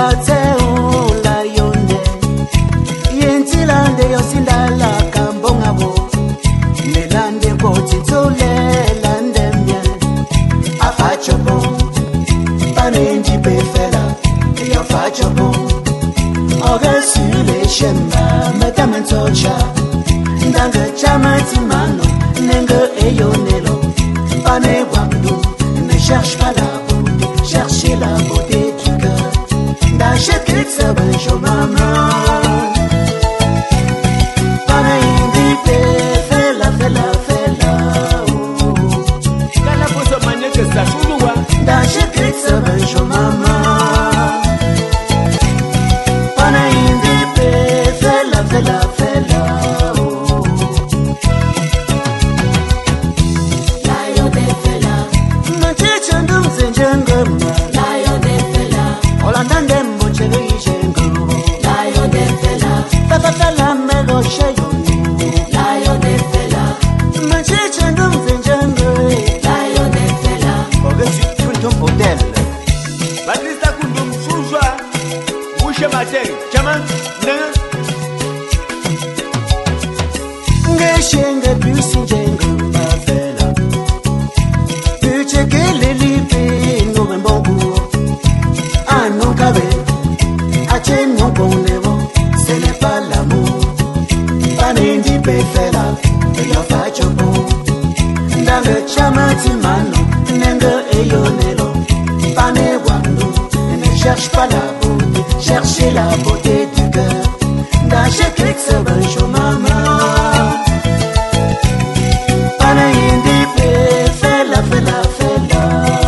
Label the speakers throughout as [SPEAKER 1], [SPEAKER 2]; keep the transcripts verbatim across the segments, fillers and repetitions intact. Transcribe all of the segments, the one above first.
[SPEAKER 1] Bateu la yonde Yentilande yosindala kambongabo Melande koti tole lande mien Afacho bon Panendi pe Fela Yo facho bon Oga sur les chemins Madame Tocha Ndanga chama timano Nenga eyonelo Pane wamdu Ne cherche pas la beauté Cherchez la beauté du cœur Danse que ça benjo maman Pane invite Fela Fela Fela
[SPEAKER 2] Kala poso manye que ça souloua
[SPEAKER 1] Danse que ça benjo maman Pane invite Fela Fela Fela
[SPEAKER 3] Layo de Fela
[SPEAKER 1] Machicha ndumze njengema
[SPEAKER 3] Layo de Fela
[SPEAKER 1] Olandande mbochele ijengo
[SPEAKER 3] Layo de Fela
[SPEAKER 1] Fela mego sheyo
[SPEAKER 3] Layo de Fela
[SPEAKER 1] Machicha ndumze njengema
[SPEAKER 3] Layo de Fela
[SPEAKER 1] Ogesi tuntum hotel
[SPEAKER 2] Batista kundum soujwa Bouche matin Chaman Nenga
[SPEAKER 1] Ngeshenge busi njengema Fela Uchekele lipi nube mbongu Anonkabe Ache nonkonebo Ce n'est pas l'amour Panendi pe Fela Yo facho bon Ndanga chama timano Nenga eyonelo Pane wandu Ne cherche pas la beauté Cherchez la beauté du cœur Danse kek se benjo maman Panendi pe Fela Fela Fela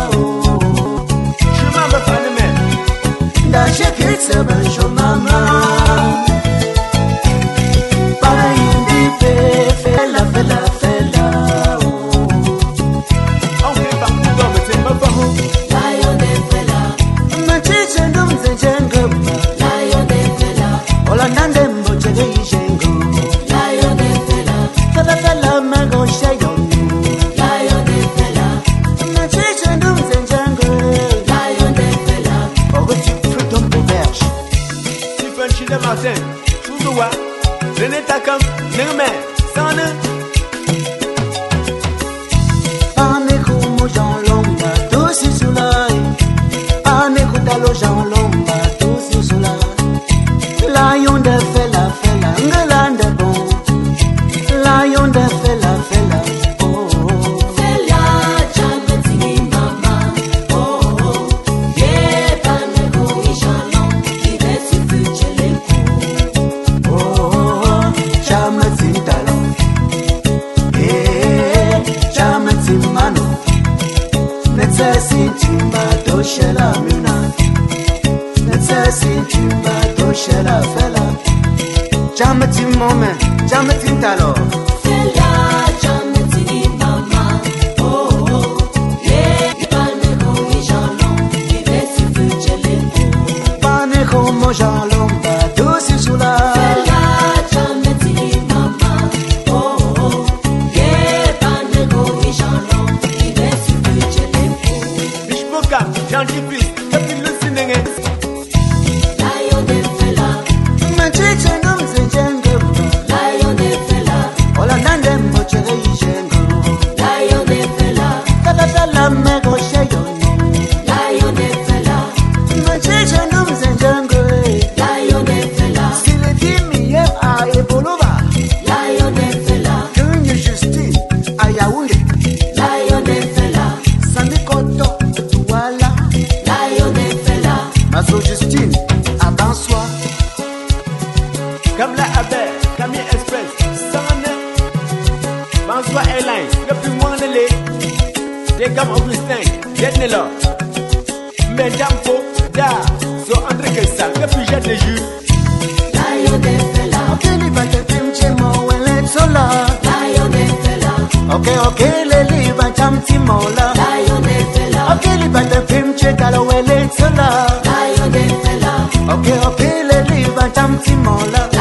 [SPEAKER 2] Chemin me fane men
[SPEAKER 1] Danse kek se benjo maman Panendi pe Fela Fela Fela
[SPEAKER 2] Onke bambu dome te me faho
[SPEAKER 3] Layo de Fela
[SPEAKER 1] Machiche ndumze njengema
[SPEAKER 3] Layo de Fela
[SPEAKER 1] Olandande mbochele ijengo
[SPEAKER 3] Layo de Fela
[SPEAKER 1] Fela Fela mego sheyo
[SPEAKER 3] Layo de Fela
[SPEAKER 1] Machiche ndumze njengema
[SPEAKER 3] Layo de Fela
[SPEAKER 1] Ogoti freedom auberge
[SPEAKER 2] Stephen Chide Martin Souloua René Takam Nenga men Sana
[SPEAKER 1] Ane kumo Jean Lomba Tosi sulai Ane kutalo Jean Lomba Tosi sulai Lion de Fela Fela Ngelande bon Lion de Fela Fela Oh
[SPEAKER 3] Fela Chamati mama Oh oh Yeah Pane go ishalom Vive si fuchele
[SPEAKER 1] Oh oh Chamatin talon Eh Chamatin mano Netsasin timba Toshela muna Netsasin timba Toshela Fela Chamatin moment Chamatin talon
[SPEAKER 3] Fela Chamati mama Oh oh Yeah Pane go ishalom Vive si fuchele
[SPEAKER 1] Pane como Jean Lomba Tosi sula
[SPEAKER 3] Fela Chamati mama Oh oh Yeah Pane go ishalom Vive si fuchele
[SPEAKER 2] Bishboka Jean Dipis Kapil Lusinenge
[SPEAKER 3] Layo de Fela
[SPEAKER 1] Machiche ndumze njengema
[SPEAKER 3] Layo de Fela
[SPEAKER 1] Olandande mbochele ijengo
[SPEAKER 3] Layo de Fela
[SPEAKER 1] Fela Fela mego sheyo
[SPEAKER 3] Layo de Fela
[SPEAKER 1] Machiche ndumze njengema
[SPEAKER 3] Layo de Fela
[SPEAKER 1] Sile dimi yem a eboloba
[SPEAKER 3] Layo de Fela
[SPEAKER 1] Keng Justine a Yaoundé
[SPEAKER 3] Layo de Fela
[SPEAKER 1] Sami Koto Douala
[SPEAKER 3] Layo de Fela
[SPEAKER 1] Maso Justine à Bansoa
[SPEAKER 2] Kamla Aber Camille Express Sana Bansoa Airlines Le plus loin de l'est Dekam Augustin Yetnelo Medampo Da So André Kessa Le plus jeune de jus
[SPEAKER 3] Layo de Fela
[SPEAKER 1] Okeli bate timche mo wele sola
[SPEAKER 3] Layo de Fela
[SPEAKER 1] Ok ok leli bacham timola
[SPEAKER 3] Layo de Fela
[SPEAKER 1] Okeli bate timche talo wele sola
[SPEAKER 3] Layo de Fela
[SPEAKER 1] Ok ok leli bacham timola